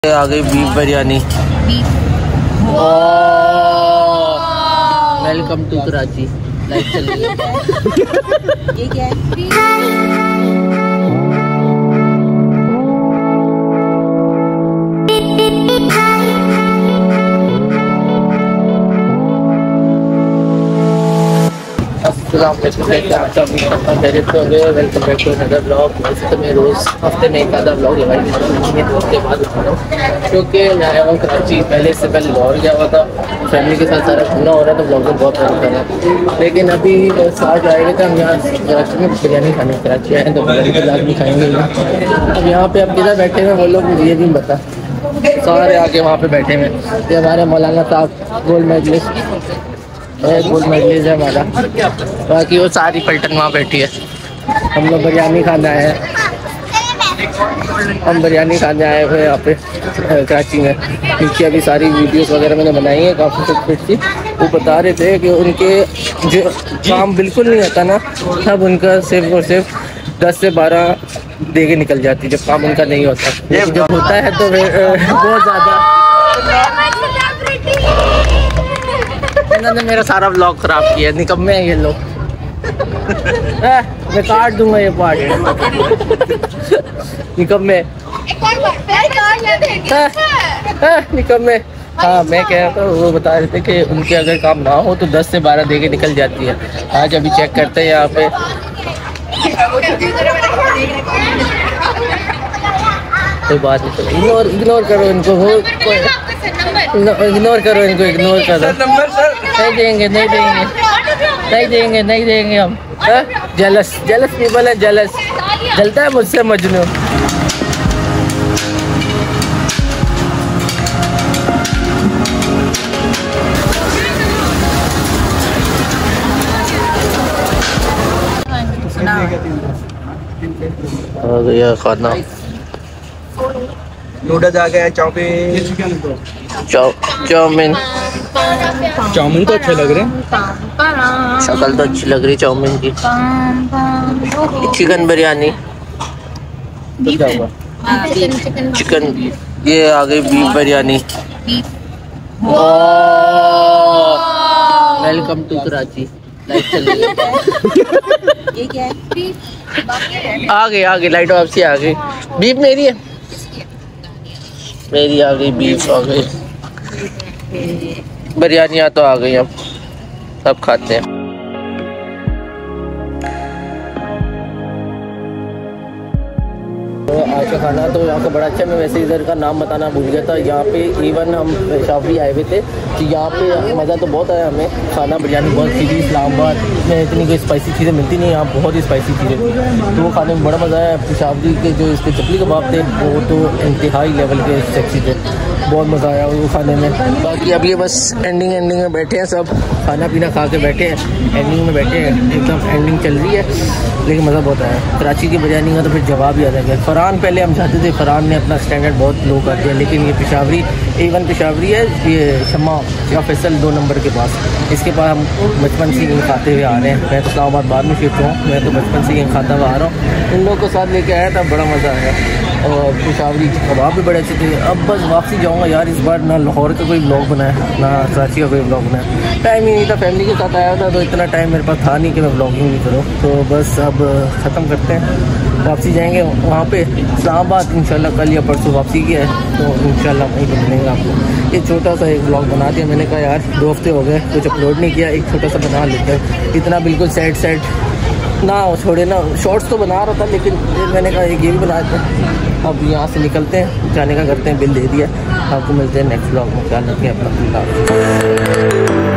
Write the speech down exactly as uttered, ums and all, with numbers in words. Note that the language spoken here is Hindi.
आ गई beef biryani. Welcome to Karachi. Live चल रही है। ये क्या है? Welcome back to another blog. वैसे तो मैं रोज़ हफ्ते में एक आधा ब्लॉग डिवाइड हफ्ते बाद उठा रहा हूँ, क्योंकि मैं आया हूँ कराची। पहले इससे पहले लाहौर गया हुआ था, फैमिली के साथ सारा घूमना हो रहा था, ब्लॉग में बहुत टाइम कर रहा है। लेकिन अभी आज आएगा तो हम यहाँ कराची में बिरयानी खाने कराची आए हैं, तो बिरयानी के लाख भी खाएंगे। अब यहाँ पे अब किधर बैठे हुए वो लोग मुझे ये नहीं पता, सारे आके वहाँ पे बैठे हुए। ये हमारे मौलाना साहब गोल्ड मेडलिस्ट गोल्ड मेडलिस्ट है हमारा, बाकी वो सारी पलटन वहाँ बैठी है। हम लोग बिरयानी खाने आए हैं, हम बिरयानी खाने आए हुए यहाँ पे कराची में, क्योंकि अभी सारी वीडियोस वगैरह मैंने बनाई है काफ़ी फिट फिट सी। वो बता रहे थे कि उनके जो काम बिल्कुल नहीं होता ना, तब उनका सिर्फ और सिर्फ दस से बारह दे के निकल जाती, जब काम उनका नहीं होता। जब होता है तो बहुत ज़्यादा। इन्होंने मेरा सारा ब्लॉग खराब किया, निकम्मे हैं ये लोग। मैं काट दूंगा ये पार्ट, निकम्मे निकम्मे। हाँ, मैं कह रहा था, वो बता रहे थे कि उनके अगर काम ना हो तो दस से बारह दे के निकल जाती है। आज अभी चेक करते हैं यहाँ पे। कोई बात नहीं, चलो इग्नोर इग्नोर करो इनको, वो इग्नोर करो इनको, इग्नोर करो। नहीं देंगे नहीं देंगे नहीं देंगे नहीं देंगे हम। जलस जलस पीपल है, जलस जलता है मुझसे मजनू। आ गया खाना, नूडल्स आ गया, चाउमीन चाउमीन चाउमीन तो अच्छे लग रहे हैं, शक्ल तो अच्छी लग रही चाउमीन की। Chicken biryani, chicken. ये आ गई beef biryani. Welcome to Karachi. Live चल रही है। ये क्या है? आ गई आ गई लाइट वापसी आ गई। बीफ मेरी है, मेरी आ गई, बीफ आ गई, बिरयानियाँ तो आ गई। अब सब खाते हैं। तो आज का खाना तो यहाँ का बड़ा अच्छा। मैं वैसे इधर का नाम बताना भूल गया था। यहाँ पे इवन हम शाफरी आए हुए थे, कि यहाँ पे मज़ा तो बहुत आया हमें। खाना बिरयानी बहुत सीधी, इस्लामाबाद में इतनी कोई स्पाइसी चीज़ें मिलती नहीं, यहाँ बहुत ही स्पाइसी चीज़ें, तो वो खाने में बड़ा मज़ा आया। शाफरी के जो इसके चपली कबाब थे वो तो इंतहाई लेवल के सेक्सी थे, बहुत मज़ा आया वो खाने में। बाकी अब ये बस एंडिंग एंडिंग में बैठे हैं, सब खाना पीना खा के बैठे हैं, एंडिंग में बैठे हैं, एकदम एंडिंग चल रही है, लेकिन मज़ा बहुत आया। कराची की बिरयानी का तो फिर जवाब ही आ जाएगा। फ़रहान पहले हम चाहते थे, फ़रहान ने अपना स्टैंडर्ड बहुत लो कर दिया, लेकिन ये पेशावरी एवन पेशावरी है, ये शम्मा या फैसल दो नंबर के पास, इसके पास हम बचपन से ही खाते हुए आ रहे हैं। मैं तो इस्लामाबाद बाद में शिफ्ट हूँ, मैं तो बचपन से ही खाता हुआ आ रहा हूँ। इन लोगों को साथ लेके आया था, बड़ा मज़ा आया, और पेशावरी कबाब भी बड़े अच्छे थे। अब बस वापसी जाऊँगा यार, इस बार ना लाहौर का कोई ब्लॉग बनाया ना कराची का कोई ब्लॉग बनाया, टाइम ही नहीं था। फैमिली के साथ आया था तो इतना टाइम मेरे पास था नहीं कि मैं ब्लॉगिंग भी करूँ। तो बस अब ख़त्म करते हैं, वापसी जाएंगे वहाँ पे इस्लामाबाद इंशाल्लाह। कल या परसों वापसी की है, तो इंशाल्लाह वहीं पर मिलेंगे आपको। ये छोटा सा एक ब्लॉग बना दिया मैंने, कहा यार दो हफ्ते हो गए कुछ अपलोड नहीं किया, एक छोटा सा बना लेते हैं। इतना बिल्कुल सैड सैड ना छोड़े ना, शॉर्ट्स तो बना रहा था, लेकिन मैंने कहा एक ये भी बना देते हैं। अब यहाँ से निकलते हैं, जाने का करते हैं, बिल दे दिया। आपको मिलते हैं नेक्स्ट ब्लॉग में, ख्याल रखिए अपना।